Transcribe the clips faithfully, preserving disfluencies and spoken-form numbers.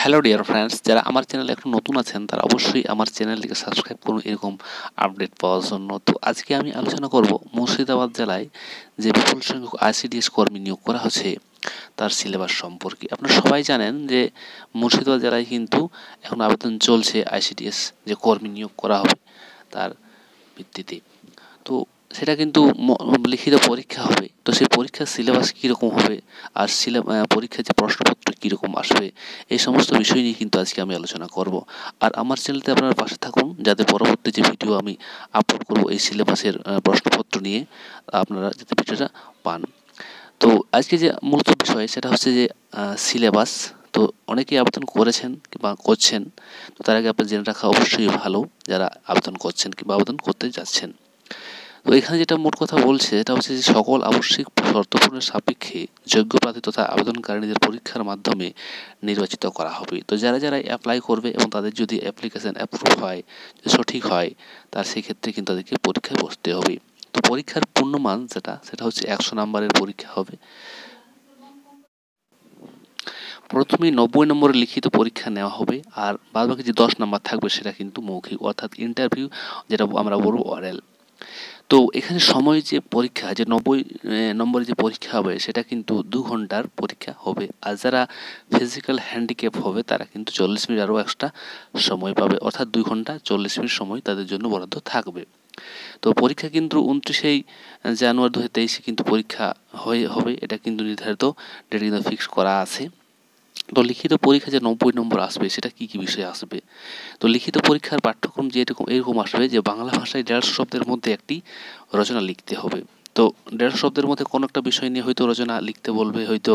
Hello dear friends, যারা আমার চ্যানেলে একটু নতুন আছেন তারা অবশ্যই আমার চ্যানেলটিকে সাবস্ক্রাইব করুন এরকম আপডেট পাওয়ার জন্য। তো আজকে আমি আলোচনা করব মুর্শিদাবাদ জেলায় যে বিপুল সংখ্যক আইসিডিএস কর্মী নিয়োগ করা হচ্ছে তার সিলেবাস সম্পর্কে। আপনারা সবাই জানেন যে মুর্শিদাবাদ জেলায় কিন্তু এখন আবেদন চলছে আইসিডিএস যে কর্মী নিয়োগ করা হবে তার ভিত্তিতে। তো সেটা কিন্তু লিখিত পরীক্ষা হবে। তো সেই পরীক্ষার সিলেবাস কীরকম হবে আর সিলেবা পরীক্ষার যে প্রশ্নপত্র কীরকম আসবে, এই সমস্ত বিষয় নিয়ে কিন্তু আজকে আমি আলোচনা করব। আর আমার চ্যানেলতে আপনারা পাশে থাকুন, যাতে পরবর্তী যে ভিডিও আমি আপলোড করব এই সিলেবাসের প্রশ্নপত্র নিয়ে আপনারা যাতে ভিডিওটা পান। তো আজকে যে মূলত বিষয় সেটা হচ্ছে যে সিলেবাস। তো অনেকেই আবেদন করেছেন কিংবা করছেন, তো তার আগে আপনার জেনে রাখা অবশ্যই ভালো যারা আবেদন করছেন কিংবা আবেদন করতে যাচ্ছেন। তো এখানে যেটা মোট কথা বলছে এটা হচ্ছে যে সকল আবশ্যিক শর্ত পূরণের সাপেক্ষে যোগ্য প্রার্থী তথা আবেদনকারীদের পরীক্ষার মাধ্যমে নির্বাচিত করা হবে। তো যারা যারা অ্যাপ্লাই করবে এবং তাদের যদি অ্যাপ্লিকেশন অ্যাপ্রুভ হয়, সঠিক হয়, তার সেক্ষেত্রে কিন্তু তাদেরকে পরীক্ষায় বসতে হবে। তো পরীক্ষার পূর্ণমান যেটা সেটা হচ্ছে একশো নম্বরের পরীক্ষা হবে। প্রথমে নব্বই নম্বরের লিখিত পরীক্ষা নেওয়া হবে, আর বাদ বাকি যে দশ নম্বর থাকবে সেটা কিন্তু মৌখিক, অর্থাৎ ইন্টারভিউ যেটা আমরা বলবো অরেল। তো এখানে সময় যে পরীক্ষা যে নব্বই নম্বরের যে পরীক্ষা হবে সেটা কিন্তু দু ঘন্টার পরীক্ষা হবে। আর যারা ফিজিক্যাল হ্যান্ডিক্যাপ হবে তারা কিন্তু চল্লিশ মিনিট আরও এক্সট্রা সময় পাবে, অর্থাৎ দুই ঘন্টা চল্লিশ মিনিট সময় তাদের জন্য বরাদ্দ থাকবে। তো পরীক্ষা কিন্তু উনত্রিশেই জানুয়ারি দু হাজার তেইশে কিন্তু পরীক্ষা হয়ে হবে, এটা কিন্তু নির্ধারিত ডেট কিন্তু ফিক্স করা আছে। তো লিখিত পরীক্ষা যে নব্বই নম্বর আসবে সেটা কী কী বিষয়ে আসবে? তো লিখিত পরীক্ষার পাঠ্যক্রম যে এরকম এরকম আসবে যে বাংলা ভাষায় দেড়শো শব্দের মধ্যে একটি রচনা লিখতে হবে। তো দেড়শো শব্দের মধ্যে কোনো একটা বিষয় নিয়ে হয়তো রচনা লিখতে বলবে, হয়তো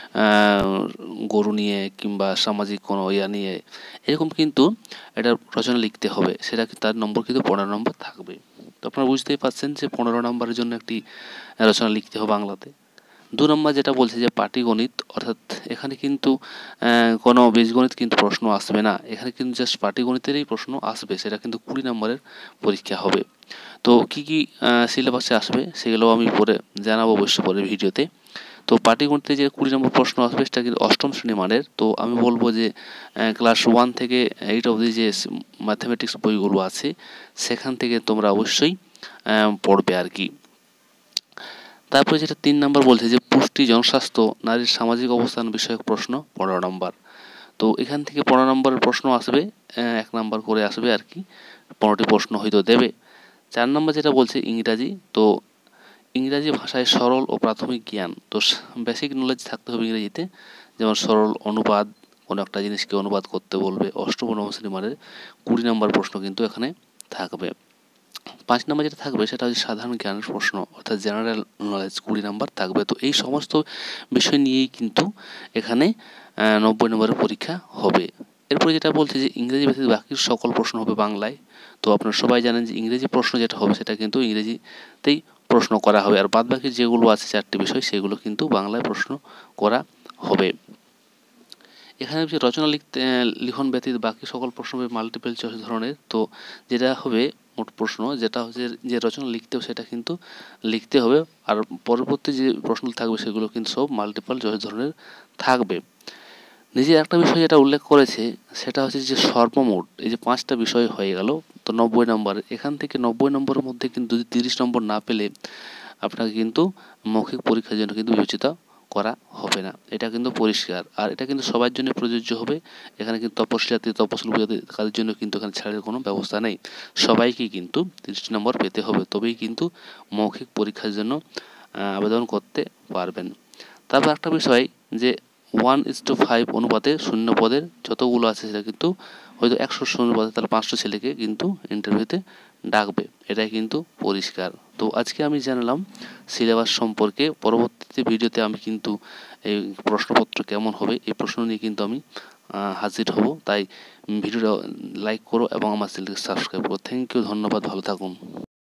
গরু নিয়ে কিংবা সামাজিক কোনো ইয়া নিয়ে, এরকম কিন্তু এটা রচনা লিখতে হবে। সেটা তার নম্বর কিন্তু পনেরো নম্বর থাকবে। তো আপনারা বুঝতেই পারছেন যে পনেরো নম্বরের জন্য একটি রচনা লিখতে হবে বাংলাতে। দু নম্বর যেটা বলছে যে পাটিগণিত, অর্থাৎ এখানে কিন্তু কোনো বীজগণিত কিন্তু প্রশ্ন আসবে না, এখানে কিন্তু জাস্ট পাটিগণিতেরই প্রশ্ন আসবে, সেটা কিন্তু কুড়ি নম্বরের পরীক্ষা হবে। তো কী কী সিলেবাসে আসবে সেগুলো আমি পরে জানাবো অবশ্য পরে ভিডিওতে। তো পাটিগণিতে যে কুড়ি নম্বর প্রশ্ন আসবে সেটা কিন্তু অষ্টম শ্রেণী মানের। তো আমি বলবো যে ক্লাস ওয়ান থেকে এইট অবধি যে ম্যাথমেটিক্স বইগুলো আছে সেখান থেকে তোমরা অবশ্যই পড়বে আর কি। তারপরে যেটা তিন নম্বর বলছে যে পুষ্টি, জনস্বাস্থ্য, নারীর সামাজিক অবস্থান বিষয়ক প্রশ্ন পনেরো নম্বর। তো এখান থেকে পনেরো নম্বরের প্রশ্ন আসবে, এক নম্বর করে আসবে আর কি, পনেরোটি প্রশ্ন হয়তো দেবে। চার নম্বর যেটা বলছে ইংরাজি। তো ইংরাজি ভাষায় সরল ও প্রাথমিক জ্ঞান, তো বেসিক নলেজ থাকতে হবে ইংরেজিতে, যেমন সরল অনুবাদ, কোনো একটা জিনিসকে অনুবাদ করতে বলবে। অষ্টম নবম শ্রেণী মানের কুড়ি নম্বর প্রশ্ন কিন্তু এখানে থাকবে। পাঁচ নম্বর যেটা থাকবে সেটা হচ্ছে সাধারণ জ্ঞানের প্রশ্ন, অর্থাৎ জেনারেল নলেজ, কুড়ি নাম্বার থাকবে। তো এই সমস্ত বিষয় নিয়েই কিন্তু এখানে নব্বই নম্বরের পরীক্ষা হবে। এরপরে যেটা বলছে যে ইংরেজি ব্যতীত বাকি সকল প্রশ্ন হবে বাংলায়। তো আপনারা সবাই জানেন যে ইংরেজি প্রশ্ন যেটা হবে সেটা কিন্তু ইংরেজিতেই প্রশ্ন করা হবে, আর বাদ বাকি যেগুলো আছে চারটি বিষয় সেগুলো কিন্তু বাংলায় প্রশ্ন করা হবে। এখানে যে রচনা লিখতে লিখন ব্যতীত বাকি সকল প্রশ্ন হবে মাল্টিপল চয়েস ধরনের। তো যেটা হবে মোট প্রশ্ন যেটা হচ্ছে যে রচনা লিখতে হবে সেটা কিন্তু লিখতে হবে, আর পরবর্তী যে প্রশ্ন থাকবে সেগুলো কিন্তু সব মাল্টিপল চয়েস ধরনের থাকবে। নিজে একটা বিষয় যেটা উল্লেখ করেছে সেটা হচ্ছে যে সর্বমোট এই যে পাঁচটা বিষয় হয়ে গেল তো নব্বই নম্বর, এখান থেকে নব্বই নম্বরের মধ্যে কিন্তু যদি তিরিশ নম্বর না পেলে আপনাকে কিন্তু মৌখিক পরীক্ষার জন্য কিন্তু বিবেচিত করা হবে না, এটা কিন্তু পরিষ্কার। আর এটা কিন্তু সবার জন্য প্রযোজ্য হবে, এখানে কিন্তু তপশিলি জাতি তপশিলি উপজাতি কাদের জন্য কিন্তু এখানে ছাড়ের কোনো ব্যবস্থা নেই, সবাইকেই কিন্তু তিরিশ নম্বর পেতে হবে, তবেই কিন্তু মৌখিক পরীক্ষার জন্য আবেদন করতে পারবেন। তারপর একটা বিষয় যে ওয়ান ইস টু ফাইভ অনুপাতে শূন্য পদের যতগুলো আছে সেটা কিন্তু হয়তো একশো শূন্য পদে তাহলে পাঁচশো ছেলেকে কিন্তু ইন্টারভিউতে ডাকবে, এটাই কিন্তু পরিষ্কার। তো আজকে আমি জানালাম সিলেবাস সম্পর্কে, পরবর্তীতে ভিডিওতে আমি কিন্তু এই প্রশ্নপত্র কেমন হবে এই প্রশ্ন নিয়ে কিন্তু আমি হাজির হব। তাই ভিডিওটা লাইক করো এবং আমার চ্যানেলকে সাবস্ক্রাইব করো। থ্যাংক ইউ, ধন্যবাদ, ভালো থাকুন।